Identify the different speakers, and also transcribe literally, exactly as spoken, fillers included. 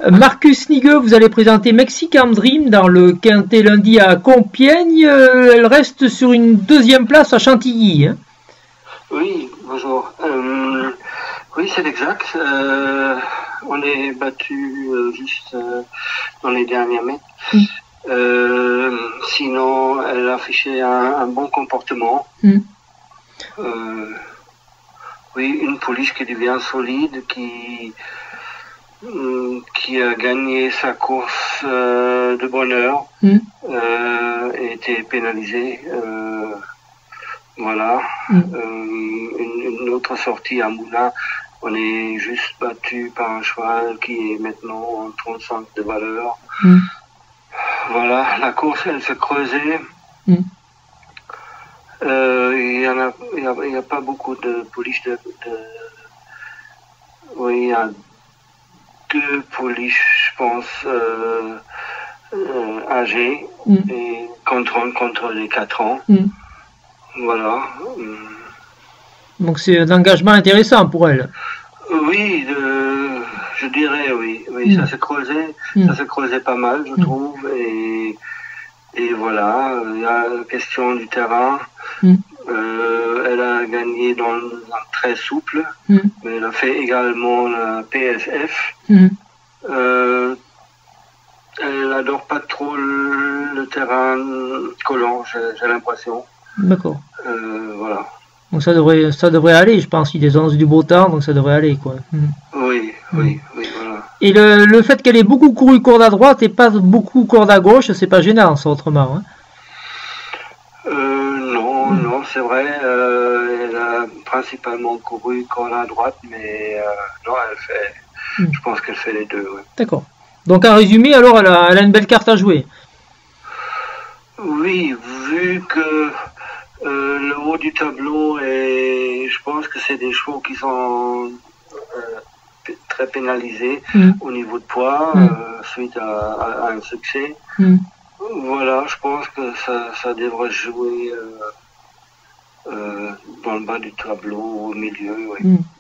Speaker 1: Marcus Nigueux, vous allez présenter Mexican Dream dans le Quintet lundi à Compiègne. Euh, elle reste sur une deuxième place à Chantilly. Hein.
Speaker 2: Oui, bonjour. Euh, oui, c'est exact. Euh, on est battu euh, juste euh, dans les derniers mètres. Mm. Euh, sinon, elle a affiché un, un bon comportement. Mm. Euh, oui, une pouliche qui devient solide, qui qui a gagné sa course euh, de bonheur, mm. euh, et été pénalisée. Euh, voilà. Mm. Euh, une, une autre sortie à Moulins, on est juste battu par un cheval qui est maintenant en trente-cinq de valeur. Mm. Voilà, la course, elle s'est creusée. Mm. Euh, il y en a, il y a, il y a pas beaucoup de pouliches de, de... Oui, il y a deux pouliches, je pense, euh, euh, âgées, mm. et contre, contre les quatre ans. Mm. Voilà.
Speaker 1: Donc c'est un engagement intéressant pour elle.
Speaker 2: Oui, de, je dirais oui. Oui, mm. ça s'est creusé, mm. ça s'est creusé pas mal, je mm. trouve, et, et voilà, il y a la question du terrain. Mm. Euh, elle a gagné dans un très souple, mm. mais elle a fait également la P S F. Mm. Euh, elle n'adore pas trop le, le terrain collant, j'ai l'impression.
Speaker 1: D'accord.
Speaker 2: Euh, voilà.
Speaker 1: Donc ça devrait, ça devrait aller, je pense. Il est dans du beau temps, donc ça devrait aller, quoi. Mm.
Speaker 2: Oui, mm. oui, oui, voilà.
Speaker 1: Et le, le fait qu'elle ait beaucoup couru corde à droite et pas beaucoup corde à gauche, c'est pas gênant, ça, autrement. Hein.
Speaker 2: Euh, non, mm. non, c'est vrai. Euh, elle a principalement couru corde à droite, mais euh, non, elle fait. Mm. Je pense qu'elle fait les deux. Ouais.
Speaker 1: D'accord. Donc en résumé, alors, elle a, elle a une belle carte à jouer.
Speaker 2: Oui, vu que euh, le haut du tableau, et je pense que c'est des chevaux qui sont euh, très pénalisés mm. au niveau de poids, mm. euh, suite à, à, à un succès. Mm. Voilà, je pense que ça, ça devrait jouer euh, euh, dans le bas du tableau, au milieu. Oui.
Speaker 1: Mm.